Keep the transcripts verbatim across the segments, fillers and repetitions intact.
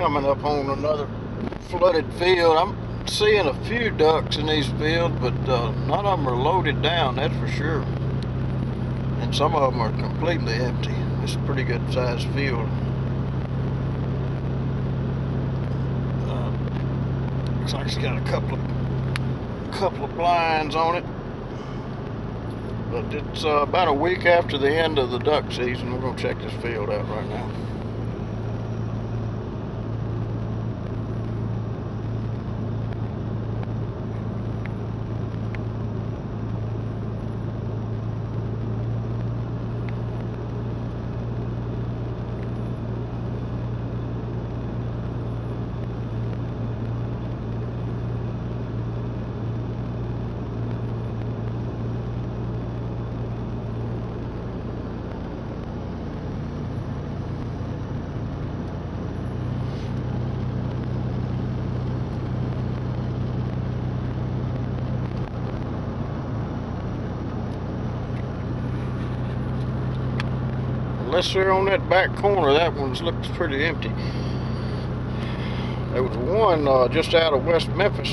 Coming up on another flooded field. I'm seeing a few ducks in these fields, but uh, none of them are loaded down, that's for sure. And some of them are completely empty. It's a pretty good sized field. Uh, looks like it's got a couple of couple of blinds on it. But it's uh, about a week after the end of the duck season. We're going to check this field out right now. Unless they're on that back corner, that one looks pretty empty. There was one uh, just out of West Memphis.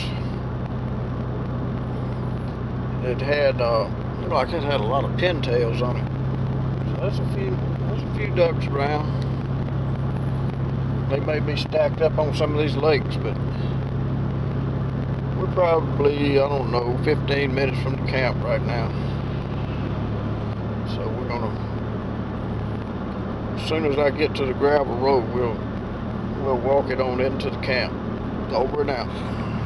It had, uh, looked like it had a lot of pintails on it. So that's a few, there's a few ducks around. They may be stacked up on some of these lakes, but we're probably, I don't know, fifteen minutes from the camp right now. So we're gonna, as soon as I get to the gravel road, we'll we'll walk it on into the camp. Over and out.